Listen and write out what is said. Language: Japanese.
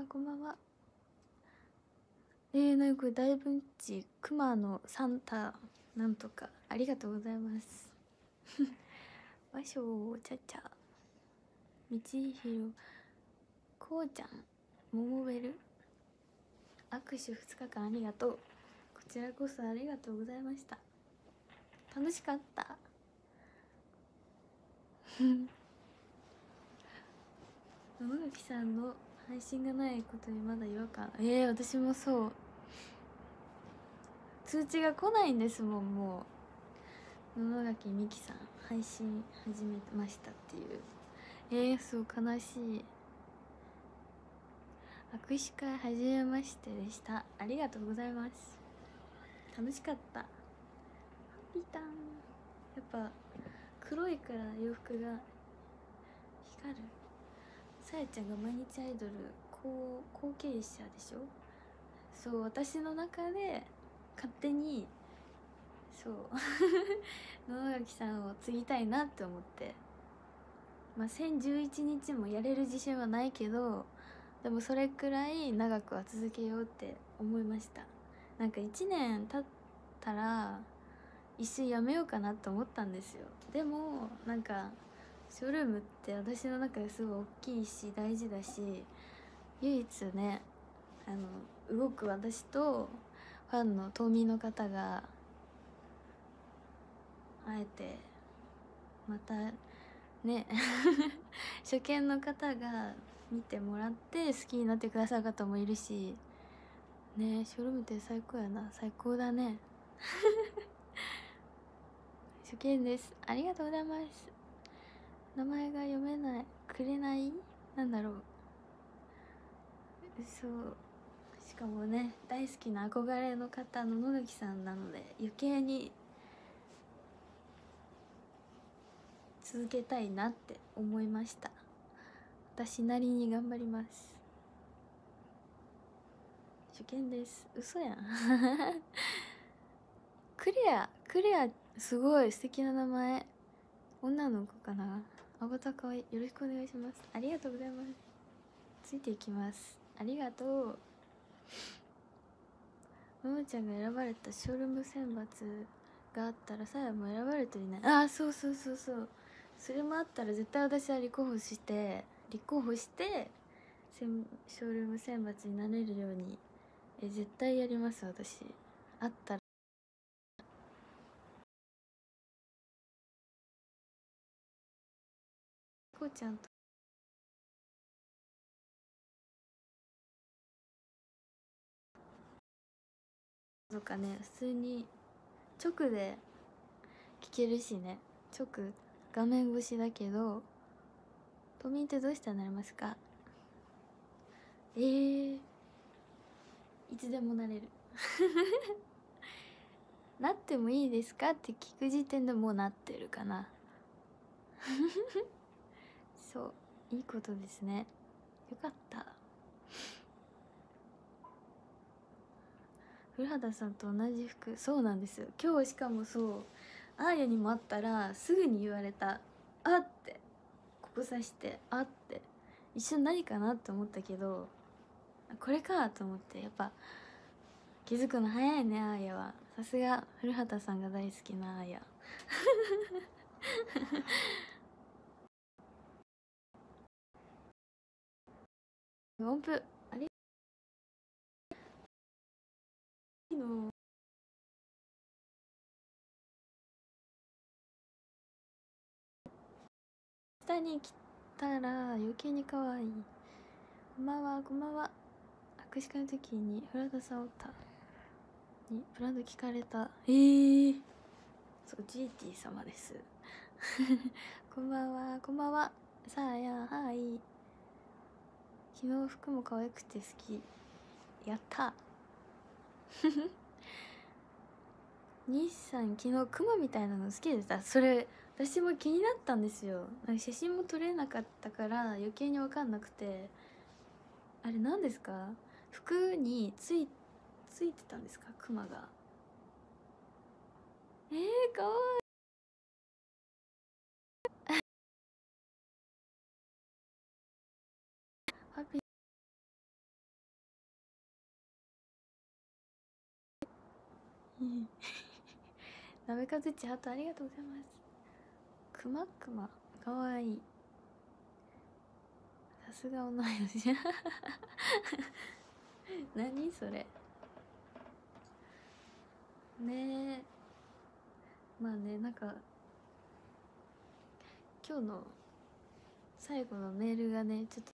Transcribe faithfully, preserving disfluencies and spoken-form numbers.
こんばんは。えー、なにこれ大文地熊のサンタなんとかありがとうございます。わしょちゃちゃみちひろこうちゃんももべる握手ふつかかんありがとう。こちらこそありがとうございました。楽しかった。野垣さんの配信がないことにまだ違和感。えー、私もそう。通知が来ないんですもん。もう野垣美希さん配信始めましたっていう。えー、そう悲しい。握手会はじめましてでした。ありがとうございます。楽しかった。ハッピーターン。やっぱ黒いから洋服が光る。さやちゃんが毎日アイドル後後継者でしょ。そう、私の中で勝手にそう野垣さんを継ぎたいなって思って、まあせんじゅういちにちもやれる自信はないけど、でもそれくらい長くは続けようって思いました。なんかいちねん経ったら一瞬やめようかなと思ったんですよ。でもなんかショールームって私の中ですごい大きいし大事だし、唯一ね、あの動く私とファンの島民の方があえてまたね初見の方が見てもらって好きになってくださる方もいるしね。ショールームって最高やな。最高だね初見です。ありがとうございます。名前が読めない。くれないなんだろう。そう、しかもね大好きな憧れの方の野垣さんなので余計に続けたいなって思いました。私なりに頑張ります。初見です。嘘やんクレアクレアすごい素敵な名前。女の子かな。アバターかわいい。よろしくお願いします。ありがとうございます。ついていきます。ありがとう。ももちゃんが選ばれたショールーム選抜があったらさやも選ばれていない。ああ、そうそうそうそう。それもあったら絶対私は立候補して立候補してショールーム選抜になれるようにえ絶対やります。私あったら。こうちゃんととかね、普通に直で聞けるしね。直画面越しだけど、都民ってどうしたらなれますか。えー、いつでもなれるなってもいいですかって聞く時点でもうなってるかなそういいことですね。よかった。古畑さんと同じ服。そうなんですよ。今日しかもそうアーヤにも会ったらすぐに言われた。あってここ刺してあって一瞬何かなって思ったけど、これかと思って。やっぱ気づくの早いね、アーヤは。さすが古畑さんが大好きなアーヤ音符あれの下に来たら余計に可愛い。こんばんは。こんばんは。握手会の時に古畑さんおったにブランド聞かれた。えー、そう、ジーティー様ですこんばんは。こんばんは。さあやはい。昨日服も可愛くて好き。やった西さん昨日クマみたいなの好きでした。それ私も気になったんですよ。なんか写真も撮れなかったから余計に分かんなくて、あれ何ですか。服についついてたんですか、クマが。えー、かわいい。ハッピーなめかずっちハートありがとうございます。くまくまかわいい。さすが同い年。何それねえ。まあね、なんか今日の最後のメールがねちょっと